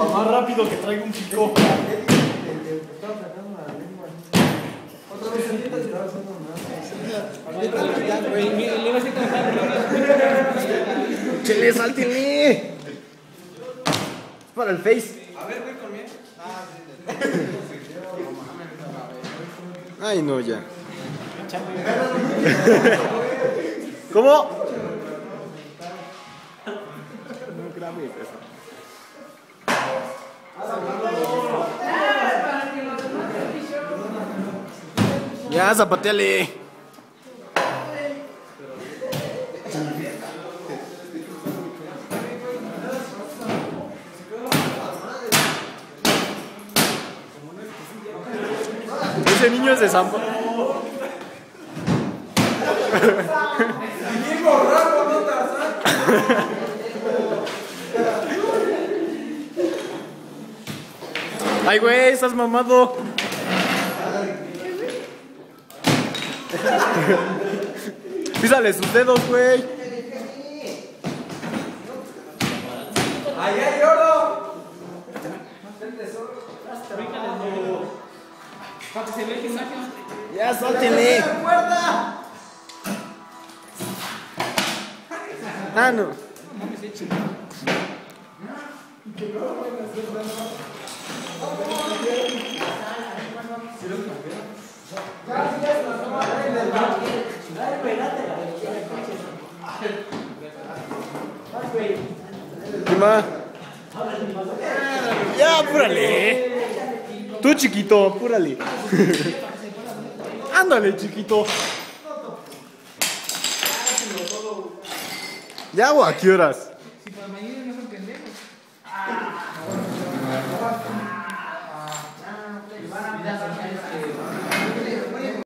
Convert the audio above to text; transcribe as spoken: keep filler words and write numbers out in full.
Más rápido que traiga un pico. Otra vez el dieta estaba haciendo nada. Chele, sáltenle. Es para el Face. A ver, voy conmigo. Ay, no, ya. ¿Cómo? No grabes eso. Ya, zapateale. Ese niño es de Zampa. Ay, güey, estás mamado. Písale sus dedos, güey. ¡Ay, ay, oro! Para que se vea que saque. Ya, suéltenle. Ah, no. ¿Qué más? Ya, apúrale. Tú, chiquito, apúrale. Ándale, chiquito. ¿Ya o a qué horas? Si para mañana no son pendejos. Ah,